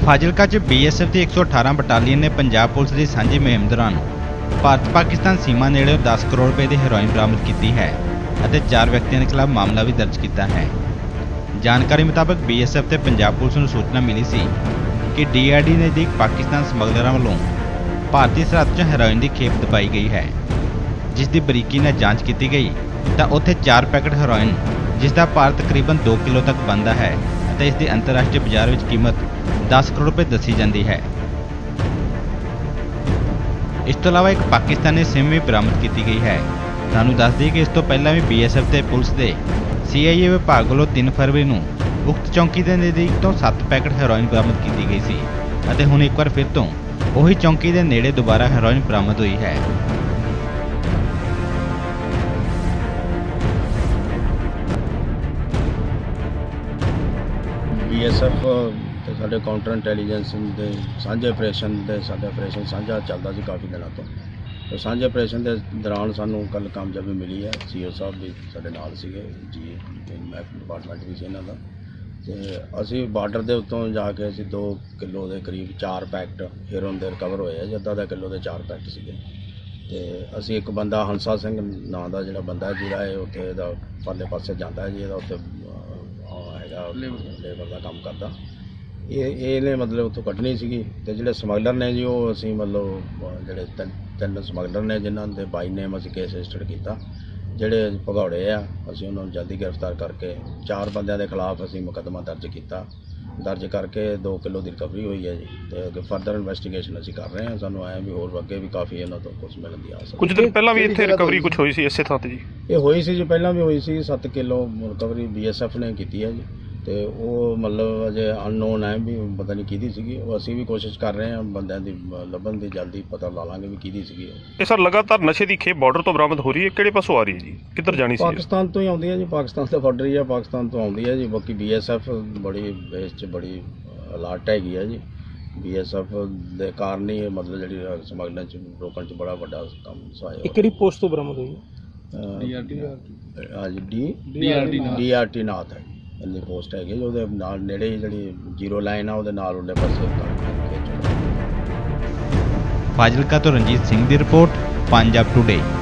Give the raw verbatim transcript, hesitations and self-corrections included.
ਫਾਜ਼ਿਲਕਾ 'ਚ B S F ਦੀ एक सौ अठारह ਬਟਾਲੀਅਨ ਨੇ ਪੰਜਾਬ ਪੁਲਿਸ ਦੀ ਸਾਂਝੀ ਮੁਹਿੰਮ ਦੌਰਾਨ ਭਾਰਤ ਪਾਕਿਸਤਾਨ ਸੀਮਾ ਨੇੜੇ दस ਕਰੋੜ ਰੁਪਏ ਦੀ ਹੈਰੋਇਨ ਬਰਾਮਦ ਕੀਤੀ ਹੈ ਅਤੇ ਚਾਰ ਵਿਅਕਤੀਆਂ ਦੇ ਖਿਲਾਫ ਮਾਮਲਾ ਵੀ ਦਰਜ ਕੀਤਾ ਹੈ। ਜਾਣਕਾਰੀ ਮੁਤਾਬਕ ਬੀ ਐਸ ਐਫ ਤੇ ਪੰਜਾਬ ਪੁਲਿਸ ਨੂੰ ਸੂਚਨਾ ਮਿਲੀ ਸੀ ਕਿ ਡੀ ਆਰ ਡੀ ਨਜ਼ਦੀਕ ਪਾਕਿਸਤਾਨ ਸਮਗਲਰਾਂ ਵੱਲੋਂ ਭਾਰਤੀ ਸਰਹੱਦ 'ਚ ਹੈਰੋਇਨ ਦੀ ਖੇਪ ਦਬਾਈ ਗਈ ਹੈ, ਜਿਸ ਦੀ ਬਰੀਕੀ ਨਾਲ ਜਾਂਚ ਕੀਤੀ ਗਈ ਤਾਂ ਉੱਥੇ ਚਾਰ ਪੈਕਟ ਹੈਰੋਇਨ ਜਿਸ ਦਾ ਭਾਰ ਤਕਰੀਬਨ दो ਕਿਲੋ ਤੱਕ ਬਣਦਾ ਹੈ ਅਤੇ ਇਸ ਦੀ ਅੰਤਰਰਾਸ਼ਟਰੀ ਬਾਜ਼ਾਰ ਵਿੱਚ ਕੀਮਤ दस करोड़ रुपए दसी जाती है। इस तो अलावा एक पाकिस्तानी सिम भी बरामद की गई है। सानू दस दी कि इस तो पहला भी बी एस एफ ते पुलिस के सी आई ए विभाग वालों तीन फरवरी नूं उक्त चौंकी के नज़दीक तो सत्त पैकेट हैरोइन बरामद की गई सी अते हुण एक बार फिर तो उही चौंकी के नेड़े दोबारा हैरोइन बरामद हुई है। बी एस एफ ਸਾਡੇ ਕਾਊਂਟਰ ਇੰਟੈਲੀਜੈਂਸ ਦੇ ਸਾਂਝੇ ਆਪਰੇਸ਼ਨ ਦੇ ਸਾਡੇ ਆਪਰੇਸ਼ਨ ਸਾਂਝਾ ਚੱਲਦਾ ਸੀ ਕਾਫੀ ਦਿਨਾਂ ਤੋਂ। ਤੇ ਸਾਂਝੇ ਆਪਰੇਸ਼ਨ ਦੇ ਦੌਰਾਨ ਸਾਨੂੰ ਕੱਲ ਕਾਮਯਾਬੀ ਮਿਲੀ ਹੈ। ਸੀ ਓ ਸਾਹਿਬ ਵੀ ਸਾਡੇ ਨਾਲ ਸੀਗੇ, ਜੀ ਮੈਪ ਡਿਪਾਰਟਮੈਂਟ ਵੀ ਸੀ ਇਹਨਾਂ ਦਾ। ਤੇ ਅਸੀਂ ਬਾਰਡਰ ਦੇ ਉੱਤੋਂ ਜਾ ਕੇ ਅਸੀਂ ਦੋ ਕਿਲੋ ਦੇ ਕਰੀਬ ਚਾਰ ਪੈਕਟ ਹੈਰੋਇਨ ਦੇ ਰਿਕਵਰ ਹੋਏ ਆ, ਜਿੱਦਾਂ ਦਾ ਕਿਲੋ ਦੇ ਚਾਰ ਪੈਕਟ ਸੀਗੇ। ਤੇ ਅਸੀਂ ਇੱਕ ਬੰਦਾ ਹੰਸਾ ਸਿੰਘ ਨਾਂ ਦਾ ਜਿਹੜਾ ਬੰਦਾ ਜਿਹੜਾ ਹੈ ਉੱਥੇ ਇਹਦਾ ਪਰਲੇ ਪਾਸੇ ਜਾਂਦਾ ਹੈ ਜੀ, ਇਹਦਾ ਉੱਥੇ ਹੈਗਾ ਲੇਬਰ ਦਾ ਕੰਮ ਕਰਦਾ। ਇਹ ਇਹਨੇ ਮਤਲਬ ਉੱਥੋਂ ਕੱਢਣੀ ਸੀਗੀ। ਅਤੇ ਜਿਹੜੇ ਸਮਗਲਰ ਨੇ ਜੀ ਉਹ ਅਸੀਂ ਮਤਲਬ ਜਿਹੜੇ ਤਿੰਨ ਤਿੰਨ ਸਮਗਲਰ ਨੇ ਜਿਨ੍ਹਾਂ ਦੇ ਬਾਈ ਨੇਮ ਅਸੀਂ ਕੇਸ ਰਜਿਸਟਰਡ ਕੀਤਾ, ਜਿਹੜੇ ਭਗੌੜੇ ਆ ਅਸੀਂ ਉਹਨਾਂ ਨੂੰ ਜਲਦੀ ਗ੍ਰਿਫਤਾਰ ਕਰਕੇ ਚਾਰ ਬੰਦਿਆਂ ਦੇ ਖਿਲਾਫ ਅਸੀਂ ਮੁਕੱਦਮਾ ਦਰਜ ਕੀਤਾ। ਦਰਜ ਕਰਕੇ ਦੋ ਕਿਲੋ ਦੀ ਰਿਕਵਰੀ ਹੋਈ ਹੈ ਜੀ। ਅਤੇ ਅੱਗੇ ਫਰਦਰ ਇਨਵੈਸਟੀਗੇਸ਼ਨ ਅਸੀਂ ਕਰ ਰਹੇ ਹਾਂ। ਸਾਨੂੰ ਆਇਆ ਵੀ ਹੋਰ ਅੱਗੇ ਵੀ ਕਾਫੀ ਇਹਨਾਂ ਤੋਂ ਕੁਛ ਮਿਲਣ ਦੀ ਆਸ। ਕੁਝ ਦਿਨ ਪਹਿਲਾਂ ਵੀ ਇੱਥੇ ਰਿਕਵਰੀ ਕੁਛ ਹੋਈ ਸੀ ਇਸੇ ਥਾਂ 'ਤੇ ਜੀ? ਇਹ ਹੋਈ ਸੀ ਜੀ, ਪਹਿਲਾਂ ਵੀ ਹੋਈ ਸੀ। ਸੱਤ kilo recovery B S F ਨੇ ਕੀਤੀ ਹੈ ਜੀ। ਅਤੇ ਉਹ ਮਤਲਬ ਅਜੇ ਅਨਨੋਨ ਹੈ ਵੀ ਪਤਾ ਨਹੀਂ ਕਿਹਦੀ ਸੀਗੀ। ਉਹ ਅਸੀਂ ਵੀ ਕੋਸ਼ਿਸ਼ ਕਰ ਰਹੇ ਹਾਂ ਬੰਦਿਆਂ ਦੀ ਲੱਭਣ ਦੀ, ਜਲਦੀ ਪਤਾ ਲਾ ਲਾਂਗੇ ਵੀ ਕਿਹਦੀ ਸੀਗੀ। ਇਹ ਸਰ ਲਗਾਤਾਰ ਨਸ਼ੇ ਦੀ ਖੇਪ ਬਾਰਡਰ ਤੋਂ ਬਰਾਮਦ ਹੋ ਰਹੀ ਹੈ, ਕਿਹੜੇ ਪਾਸੋਂ ਆ ਰਹੀ ਹੈ ਜੀ, ਕਿੱਧਰ ਜਾਣੀ ਸੀ? ਪਾਕਿਸਤਾਨ ਤੋਂ ਹੀ ਆਉਂਦੀ ਹੈ ਜੀ, ਪਾਕਿਸਤਾਨ ਤੋਂ ਬਾਰਡਰ ਹੀ ਆ, ਪਾਕਿਸਤਾਨ ਤੋਂ ਆਉਂਦੀ ਹੈ ਜੀ। ਬਾਕੀ ਬੀ ਐਸ ਐਫ ਬੜੀ ਇਸ 'ਚ ਬੜੀ ਅਲਰਟ ਹੈਗੀ ਹੈ ਜੀ। ਬੀ ਐਸ ਐਫ ਦੇ ਕਾਰਨ ਹੀ ਮਤਲਬ ਜਿਹੜੀ ਸਮਗਲਰਾਂ 'ਚ ਰੋਕਣ 'ਚ ਬੜਾ ਵੱਡਾ ਕੰਮ ਸਹਾਇਆ। ਇਹ ਕਿਹੜੀ ਪੋਸਟ ਤੋਂ ਬਰਾਮਦ ਹੋਈ? ਡੀ ਆਰ ਟੀ ਹਾਂਜੀ ਡੀ ਡੀ ਆਰ ਟੀ ਨਾਥ ਹੈ ਇੰਨੀ ਪੋਸਟ ਹੈਗੀ, ਉਹਦੇ ਨਾਲ ਨੇੜੇ ਜਿਹੜੀ ਜ਼ੀਰੋ ਲਾਈਨ ਆ ਉਹਦੇ ਨਾਲ ਉਹਦੇ ਪਾਸੇ। ਫਾਜ਼ਿਲਕਾ ਤੋਂ ਰਣਜੀਤ ਸਿੰਘ ਦੀ ਰਿਪੋਰਟ, ਪੰਜਾਬ ਟੂਡੇ।